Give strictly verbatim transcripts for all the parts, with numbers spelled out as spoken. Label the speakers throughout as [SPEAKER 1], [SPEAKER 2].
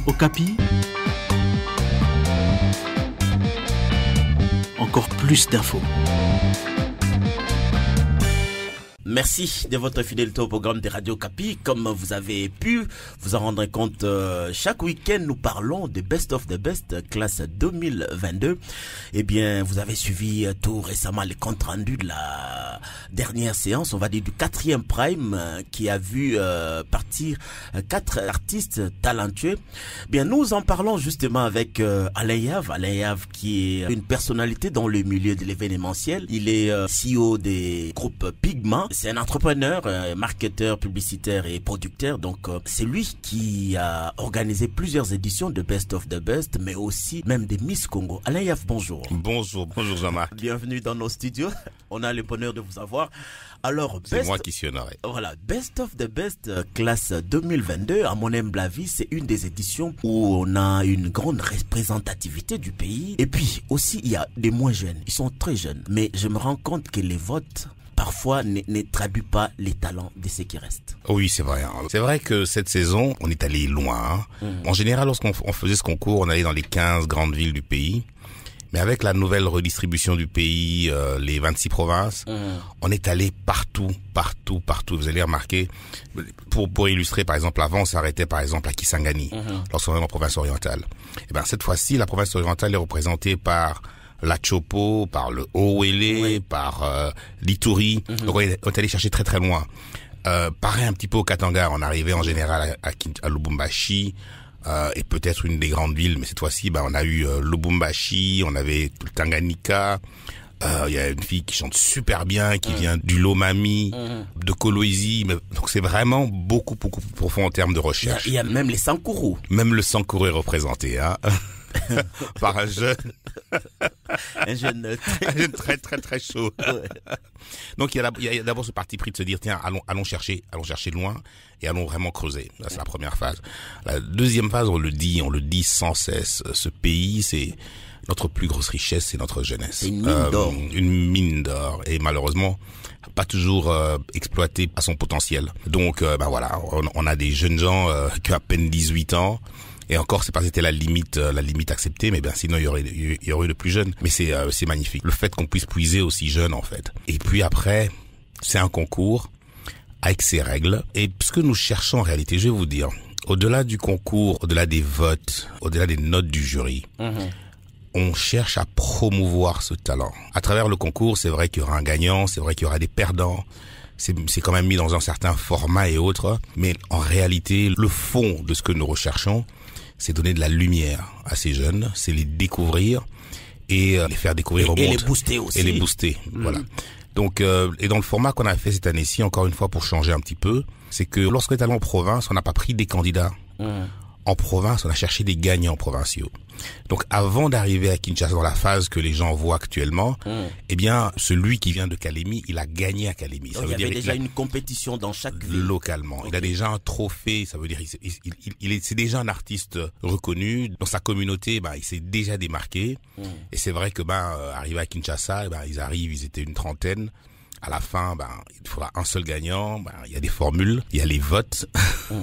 [SPEAKER 1] Okapi, encore plus d'infos.
[SPEAKER 2] Merci de votre fidélité au programme de Radio Okapi. Comme vous avez pu vous en rendre compte, euh, chaque week-end, nous parlons de Best of the Best, classe deux mille vingt-deux. Eh bien, vous avez suivi euh, tout récemment les comptes rendus de la dernière séance, on va dire du quatrième prime, euh, qui a vu euh, partir euh, quatre artistes talentueux. Bien, nous en parlons justement avec euh, Alain Yav. Alain Yav qui est une personnalité dans le milieu de l'événementiel. Il est euh, C E O des groupes Pigment. C'est un entrepreneur, euh, marketeur, publicitaire et producteur. Donc, euh, c'est lui qui a organisé plusieurs éditions de Best of the Best, mais aussi même des Miss Congo. Alain Yav, bonjour.
[SPEAKER 3] Bonjour, bonjour Jean-Marc.
[SPEAKER 2] Bienvenue dans nos studios. On a le bonheur de vous avoir. Alors,
[SPEAKER 3] c'est
[SPEAKER 2] best,
[SPEAKER 3] moi qui suis honoré.
[SPEAKER 2] Voilà, Best of the Best euh, classe deux mille vingt-deux, à mon humble avis, c'est une des éditions où on a une grande représentativité du pays. Et puis aussi, il y a des moins jeunes. Ils sont très jeunes. Mais je me rends compte que les votes parfois ne, ne traduit pas les talents de ceux qui restent.
[SPEAKER 3] Oui, c'est vrai. C'est vrai que cette saison, on est allé loin. Mmh. En général, lorsqu'on on faisait ce concours, on allait dans les quinze grandes villes du pays. Mais avec la nouvelle redistribution du pays, euh, les vingt-six provinces, mmh. on est allé partout, partout, partout. Vous allez remarquer, pour pour illustrer, par exemple, avant, on s'arrêtait par exemple à Kisangani, mmh. lorsqu'on est en province orientale. Et ben cette fois-ci, la province orientale est représentée par la Chopo, par le Owele, oui. par euh, l'Ituri. Mm-hmm. Donc on est, on est allé chercher très très loin. Euh, pareil un petit peu au Katanga, on arrivait en général à, à, à Lubumbashi, euh, et peut-être une des grandes villes, mais cette fois-ci, bah, on a eu euh, Lubumbashi, on avait le Tanganyika. Il euh, y a une fille qui chante super bien, qui mm. vient du Lomami, mm. de Kolwezi. Donc c'est vraiment beaucoup beaucoup plus profond en termes de recherche.
[SPEAKER 2] Il y, y a même les Sankourou.
[SPEAKER 3] Même le Sankourou est représenté, hein. par un jeune
[SPEAKER 2] un jeune très...
[SPEAKER 3] un jeune très très très chaud. Ouais. Donc il y a, il y a d'abord ce parti pris de se dire tiens allons allons chercher allons chercher loin et allons vraiment creuser. Ça, c'est la première phase. La deuxième phase, on le dit on le dit sans cesse, ce pays, c'est notre plus grosse richesse, c'est notre jeunesse.
[SPEAKER 2] C'est une mine euh, d'or.
[SPEAKER 3] Une mine d'or et malheureusement pas toujours euh, exploité à son potentiel. Donc euh, ben voilà, on, on a des jeunes gens euh, qui ont à peine dix-huit ans. Et encore, c'est pas que c'était la limite, euh, la limite acceptée, mais ben sinon il y aurait, il y aurait eu de plus jeunes. Mais c'est, euh, c'est magnifique. Le fait qu'on puisse puiser aussi jeune, en fait. Et puis après, c'est un concours avec ses règles. Et ce que nous cherchons en réalité, je vais vous dire, au-delà du concours, au-delà des votes, au-delà des notes du jury, mmh. on cherche à promouvoir ce talent. À travers le concours, c'est vrai qu'il y aura un gagnant, c'est vrai qu'il y aura des perdants. C'est, c'est quand même mis dans un certain format et autres. Mais en réalité, le fond de ce que nous recherchons, c'est donner de la lumière à ces jeunes, c'est les découvrir et euh, les faire découvrir
[SPEAKER 2] et,
[SPEAKER 3] au
[SPEAKER 2] et
[SPEAKER 3] monde.
[SPEAKER 2] Et les booster aussi.
[SPEAKER 3] Et les booster, mmh. voilà. Donc, euh, et dans le format qu'on a fait cette année-ci, encore une fois pour changer un petit peu, c'est que lorsqu'on est allé en province, on n'a pas pris des candidats. Mmh. En province, on a cherché des gagnants provinciaux. Donc, avant d'arriver à Kinshasa dans la phase que les gens voient actuellement, mmh. eh bien, celui qui vient de Kalemi, il a gagné à Kalemi.
[SPEAKER 2] Donc, ça veut il y dire avait déjà a... une compétition dans chaque ville.
[SPEAKER 3] Localement. Okay. Il a déjà un trophée, ça veut dire, il, il, il, il est, c'est déjà un artiste reconnu. Dans sa communauté, ben, il s'est déjà démarqué. Mmh. Et c'est vrai que, ben, euh, arrivé à Kinshasa, ben, ils arrivent, ils étaient une trentaine. À la fin, ben, il faudra un seul gagnant. Ben, il y a des formules, il y a les votes. Mmh.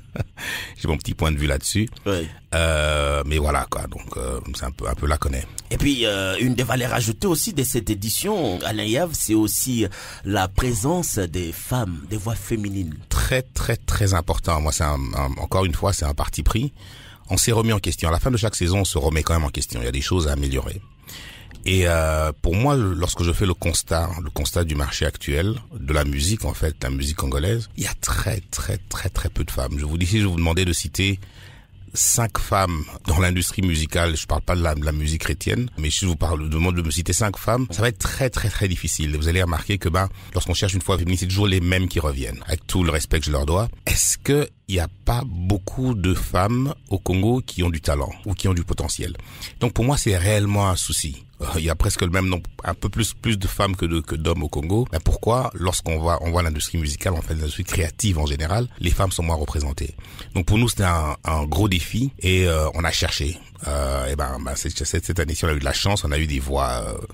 [SPEAKER 3] J'ai mon petit point de vue là-dessus.
[SPEAKER 2] Oui.
[SPEAKER 3] Euh, mais voilà, quoi. Donc, euh, c'est un peu, un peu là qu'on est.
[SPEAKER 2] Et puis, euh, une des valeurs ajoutées aussi de cette édition, Alain Yav, c'est aussi la présence des femmes, des voix féminines.
[SPEAKER 3] Très, très, très important. Moi, c'est un, un, encore une fois, c'est un parti pris. On s'est remis en question. À la fin de chaque saison, on se remet quand même en question. Il y a des choses à améliorer. Et euh, pour moi, lorsque je fais le constat, le constat du marché actuel, de la musique en fait, la musique congolaise, il y a très très très très peu de femmes. Je vous dis, si je vous demandais de citer cinq femmes dans l'industrie musicale, je parle pas de la, de la musique chrétienne, mais si je vous parle, je demande de me citer cinq femmes, ça va être très très très difficile. Vous allez remarquer que ben, lorsqu'on cherche une fois féminine, c'est toujours les mêmes qui reviennent, avec tout le respect que je leur dois. Est-ce que il n'y a pas beaucoup de femmes au Congo qui ont du talent ou qui ont du potentiel? Donc pour moi, c'est réellement un souci. Il y a presque le même nombre, un peu plus plus de femmes que de que d'hommes au Congo. Mais pourquoi, lorsqu'on voit on voit l'industrie musicale, en fait l'industrie créative en général, les femmes sont moins représentées. Donc pour nous, c'était un, un gros défi et euh, on a cherché. Euh, et ben, ben cette, cette, cette année-ci, on a eu de la chance, on a eu des voix euh,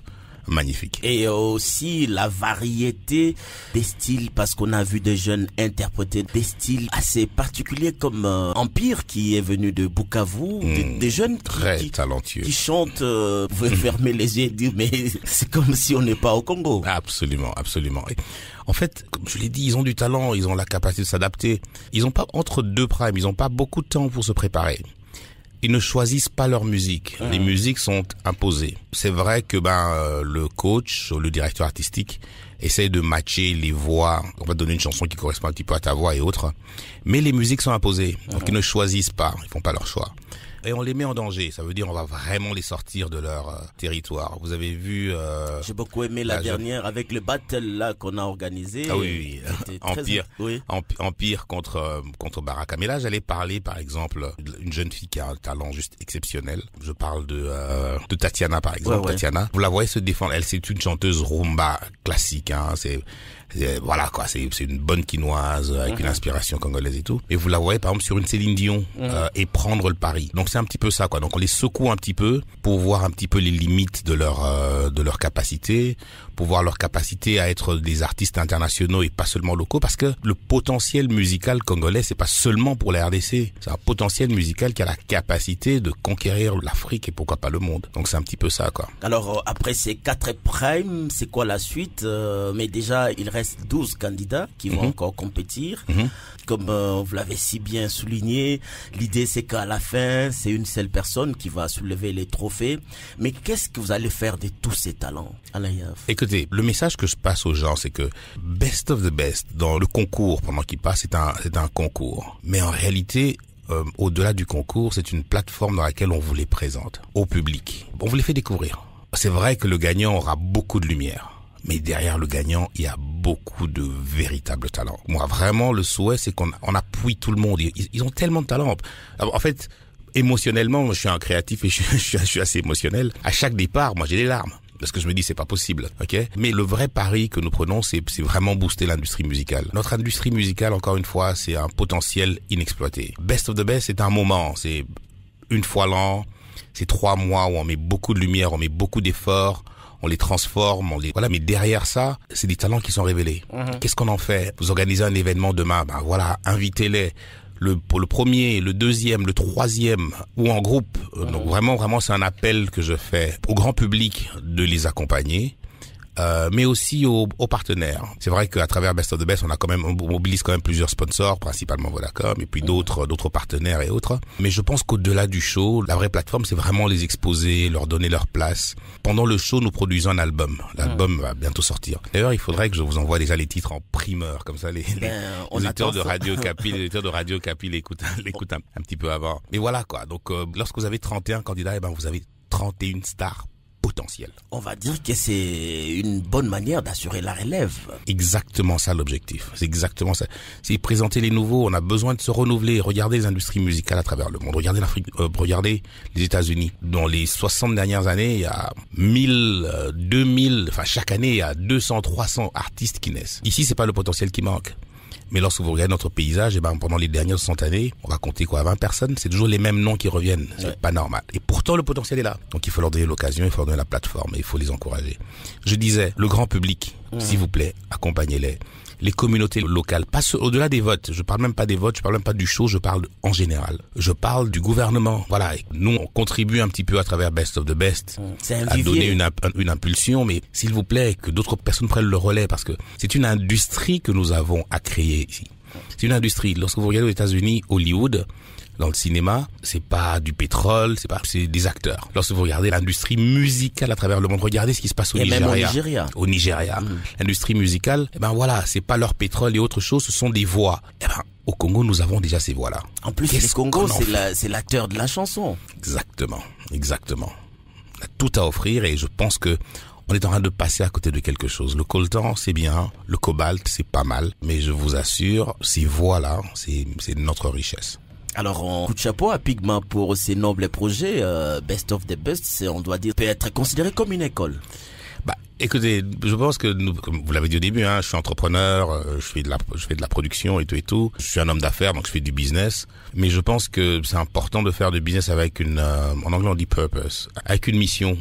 [SPEAKER 3] magnifique.
[SPEAKER 2] Et aussi la variété des styles, parce qu'on a vu des jeunes interpréter des styles assez particuliers comme euh, Empire qui est venu de Bukavu, mmh, des, des jeunes qui,
[SPEAKER 3] très
[SPEAKER 2] qui,
[SPEAKER 3] talentueux,
[SPEAKER 2] qui chantent, euh, vous pouvez fermer les yeux et dire mais c'est comme si on n'est pas au Congo.
[SPEAKER 3] Absolument, absolument. Et en fait, comme je l'ai dit, ils ont du talent, ils ont la capacité de s'adapter. Ils ont pas, entre deux primes, ils ont pas beaucoup de temps pour se préparer. Ils ne choisissent pas leur musique. Mmh. Les musiques sont imposées. C'est vrai que ben euh, le coach, le directeur artistique essaye de matcher les voix. On va te donner une chanson qui correspond un petit peu à ta voix et autres. Mais les musiques sont imposées. Mmh. Donc ils ne choisissent pas. Ils font pas leur choix. Et on les met en danger. Ça veut dire on va vraiment les sortir de leur euh, territoire. Vous avez vu... Euh,
[SPEAKER 2] J'ai beaucoup aimé la, la dernière je... avec le battle là qu'on a organisé.
[SPEAKER 3] Ah oui, oui. Empire, très... oui. Empire contre euh, contre Baraka. Mais là, j'allais parler par exemple d'une jeune fille qui a un talent juste exceptionnel. Je parle de euh, de Tatiana par exemple. Ouais, ouais. Tatiana, vous la voyez se défendre. Elle, c'est une chanteuse rumba classique. Hein. C'est voilà quoi, c'est c'est une bonne quinoise avec mmh. une inspiration congolaise et tout. Et vous la voyez par exemple sur une Céline Dion mmh. euh, et prendre le pari. Donc c'est un petit peu ça quoi. Donc on les secoue un petit peu pour voir un petit peu les limites de leur euh, de leur capacité, pour voir leur capacité à être des artistes internationaux et pas seulement locaux, parce que le potentiel musical congolais c'est pas seulement pour la R D C, c'est un potentiel musical qui a la capacité de conquérir l'Afrique et pourquoi pas le monde. Donc c'est un petit peu ça quoi.
[SPEAKER 2] Alors euh, après ces quatre primes, c'est quoi la suite euh, mais déjà il reste douze candidats qui vont mmh. encore compétir. Mmh. Comme euh, vous l'avez si bien souligné, l'idée c'est qu'à la fin, c'est une seule personne qui va soulever les trophées. Mais qu'est-ce que vous allez faire de tous ces talents, Alain Yaf?
[SPEAKER 3] Écoutez, le message que je passe aux gens, c'est que Best of the Best, dans le concours, pendant qu'il passe, c'est un, c'est un concours. Mais en réalité, euh, au-delà du concours, c'est une plateforme dans laquelle on vous les présente au public. On vous les fait découvrir. C'est vrai que le gagnant aura beaucoup de lumière. Mais derrière le gagnant, il y a beaucoup de véritables talents. Moi, vraiment, le souhait, c'est qu'on on appuie tout le monde. Ils, ils ont tellement de talent. En fait, émotionnellement, moi, je suis un créatif et je, je, suis, je suis assez émotionnel. À chaque départ, moi, j'ai des larmes. Parce que je me dis, c'est pas possible, ok? Mais le vrai pari que nous prenons, c'est, c'est vraiment booster l'industrie musicale. Notre industrie musicale, encore une fois, c'est un potentiel inexploité. Best of the Best, c'est un moment. C'est une fois l'an. C'est trois mois où on met beaucoup de lumière, on met beaucoup d'efforts. On les transforme, on les... Voilà, mais derrière ça, c'est des talents qui sont révélés. Mmh. Qu'est-ce qu'on en fait? Vous organisez un événement demain, ben voilà, invitez-les. Le, pour le premier, le deuxième, le troisième, ou en groupe. Mmh. Donc vraiment, vraiment, c'est un appel que je fais au grand public de les accompagner. Euh, mais aussi aux, aux partenaires. C'est vrai qu'à travers Best of the Best, on a quand même, on mobilise quand même plusieurs sponsors, principalement Vodacom, et puis d'autres, d'autres partenaires et autres. Mais je pense qu'au-delà du show, la vraie plateforme, c'est vraiment les exposer, leur donner leur place. Pendant le show, nous produisons un album. L'album va bientôt sortir. D'ailleurs, il faudrait que je vous envoie déjà les titres en primeur, comme ça les, les, ben, les auditeurs de Radio Capi, les auditeurs de Radio Capi l'écoutent, l'écoutent un, un petit peu avant. Mais voilà quoi. Donc, euh, lorsque vous avez trente et un candidats, eh ben vous avez trente et une stars potentiel.
[SPEAKER 2] On va dire que c'est une bonne manière d'assurer la relève.
[SPEAKER 3] Exactement ça l'objectif. C'est exactement ça. C'est présenter les nouveaux. On a besoin de se renouveler. Regardez les industries musicales à travers le monde. Regardez l'Afrique, euh, regardez les États-Unis. Dans les soixante dernières années, il y a mille, deux mille, enfin chaque année, il y a deux cents, trois cents artistes qui naissent. Ici, c'est pas le potentiel qui manque. Mais lorsque vous regardez notre paysage, et ben, pendant les dernières soixante années, on va compter quoi, vingt personnes, c'est toujours les mêmes noms qui reviennent. C'est ouais. pas normal. Et pourtant, le potentiel est là. Donc, il faut leur donner l'occasion, il faut leur donner la plateforme, et il faut les encourager. Je disais, le grand public, mmh. s'il vous plaît, accompagnez-les. Les communautés locales, pas ce, au-delà des votes. Je parle même pas des votes, je parle même pas du show, je parle en général. Je parle du gouvernement. Voilà. Et nous, on contribue un petit peu à travers Best of the Best à donner une, une impulsion, mais s'il vous plaît, que d'autres personnes prennent le relais parce que c'est une industrie que nous avons à créer ici. C'est une industrie. Lorsque vous regardez aux États-Unis, Hollywood, dans le cinéma, c'est pas du pétrole, c'est pas, c'est des acteurs. Lorsque vous regardez l'industrie musicale à travers le monde, regardez ce qui se passe au et Nigeria. Même au Nigeria. Au Nigeria. Mmh. L'industrie musicale, eh ben voilà, c'est pas leur pétrole et autre chose, ce sont des voix. Eh ben, au Congo, nous avons déjà ces voix-là.
[SPEAKER 2] En plus, le Congo, c'est la, c'est l'acteur de la chanson.
[SPEAKER 3] Exactement. Exactement. On a tout à offrir et je pense que on est en train de passer à côté de quelque chose. Le coltan, c'est bien. Le cobalt, c'est pas mal. Mais je vous assure, ces voix-là, c'est, c'est notre richesse.
[SPEAKER 2] Alors, on coup de chapeau à Pigma pour ces nobles projets. Euh, Best of the Best, c'est, on doit dire, peut être considéré comme une école.
[SPEAKER 3] Bah, écoutez, je pense que nous, comme vous l'avez dit au début, hein, je suis entrepreneur, euh, je fais de la, je fais de la production et tout et tout. Je suis un homme d'affaires, donc je fais du business. Mais je pense que c'est important de faire du business avec une, euh, en anglais on dit purpose, avec une mission,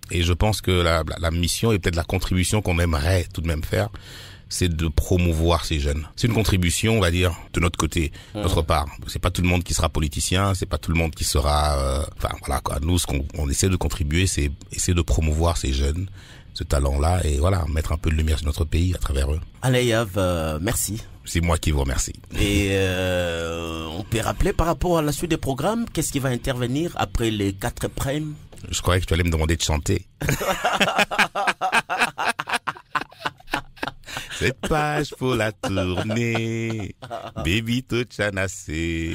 [SPEAKER 3] Et je pense que la, la, la mission et peut-être la contribution qu'on aimerait tout de même faire, c'est de promouvoir ces jeunes. C'est une contribution, on va dire, de notre côté, de notre part. C'est pas tout le monde qui sera politicien, c'est pas tout le monde qui sera... Euh, enfin, voilà quoi. Nous, ce qu'on on essaie de contribuer, c'est essayer de promouvoir ces jeunes, ce talent-là, et voilà, mettre un peu de lumière sur notre pays à travers eux.
[SPEAKER 2] Alain Yav, euh, merci.
[SPEAKER 3] C'est moi qui vous remercie.
[SPEAKER 2] Et euh, on peut rappeler par rapport à la suite des programmes, qu'est-ce qui va intervenir après les quatre primes?
[SPEAKER 3] Je croyais que tu allais me demander de chanter. Cette page faut la tourner, baby tout chanassé.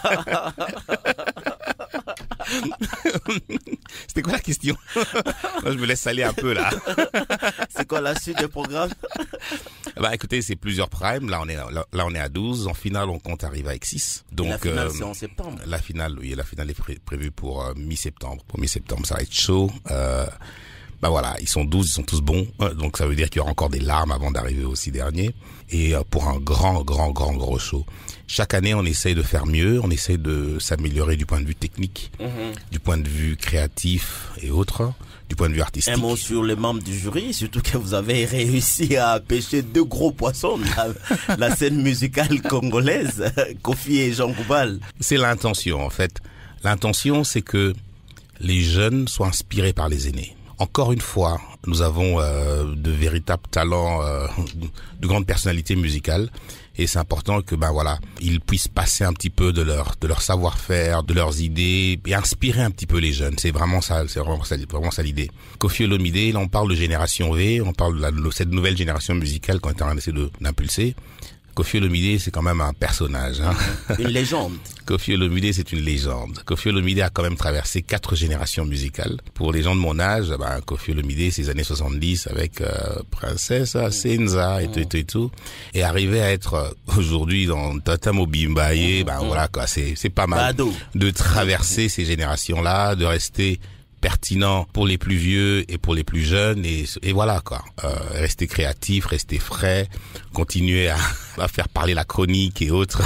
[SPEAKER 3] C'était quoi la question? Moi, je me laisse aller un peu là.
[SPEAKER 2] C'est quoi la suite des programmes?
[SPEAKER 3] Bah écoutez, c'est plusieurs primes. Là on est là, là on est à douze. En finale, on compte arriver avec six. Donc
[SPEAKER 2] la finale
[SPEAKER 3] euh,
[SPEAKER 2] c'est en septembre.
[SPEAKER 3] La finale, oui, la finale est pré prévue pour euh, mi-septembre. Pour mi-septembre, ça va être chaud. Euh, Bah voilà, ils sont douze, ils sont tous bons, donc ça veut dire qu'il y aura encore des larmes avant d'arriver au six derniers. Et pour un grand, grand, grand, gros show. Chaque année, on essaye de faire mieux, on essaye de s'améliorer du point de vue technique, mmh. du point de vue créatif et autres, du point de vue artistique.
[SPEAKER 2] Un mot sur les membres du jury, surtout que vous avez réussi à pêcher deux gros poissons de la, la scène musicale congolaise, Kofi et Jean Goubal.
[SPEAKER 3] C'est l'intention, en fait. L'intention, c'est que les jeunes soient inspirés par les aînés. Encore une fois, nous avons euh, de véritables talents, euh, de grandes personnalités musicales, et c'est important que ben voilà, ils puissent passer un petit peu de leur de leur savoir-faire, de leurs idées, et inspirer un petit peu les jeunes. C'est vraiment ça, c'est vraiment ça, vraiment ça l'idée. Kofi Olomide, là on parle de génération V, on parle de, la, de cette nouvelle génération musicale qu'on est en train d'essayer de d'impulser. Kofi Olomide, c'est quand même un personnage. Hein.
[SPEAKER 2] Une légende.
[SPEAKER 3] Kofi Olomide, c'est une légende. Kofi Olomide a quand même traversé quatre générations musicales. Pour les gens de mon âge, ben, Kofi Olomide, c'est les années soixante-dix avec euh, Princesse, Senza et tout, et tout, et tout. Et arriver à être euh, aujourd'hui dans Tata Mobimbaye, ben voilà quoi, c'est c'est pas mal
[SPEAKER 2] Bado.
[SPEAKER 3] De traverser ces générations-là, de rester pertinent pour les plus vieux et pour les plus jeunes, et, et voilà quoi. Euh, rester créatif, rester frais, continuer à, à faire parler la chronique et autres.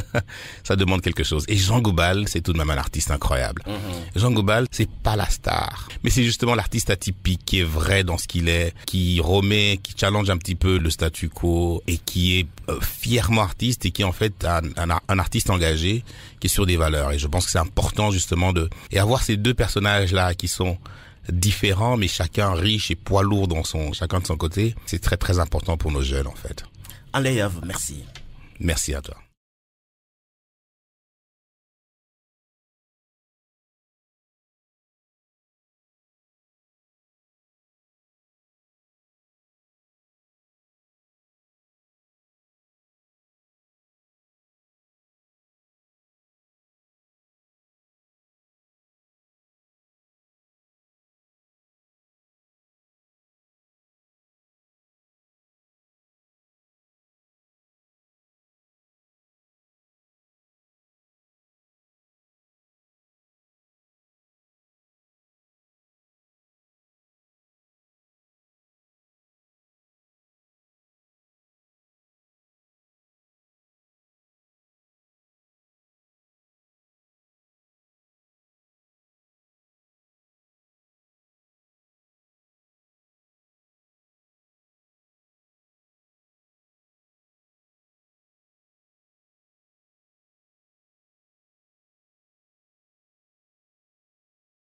[SPEAKER 3] Ça demande quelque chose. Et Jean Goubal, c'est tout de même un artiste incroyable. Mm-hmm. Jean Goubal, c'est pas la star, mais c'est justement l'artiste atypique qui est vrai dans ce qu'il est, qui remet, qui challenge un petit peu le statu quo et qui est euh, fièrement artiste et qui est en fait un, un, un artiste engagé qui est sur des valeurs. Et je pense que c'est important justement de et avoir ces deux personnages là qui sont différents mais chacun riche et poids lourd dans son chacun de son côté. C'est très très important pour nos jeunes en fait.
[SPEAKER 2] Alain Yav, merci.
[SPEAKER 3] Merci à toi.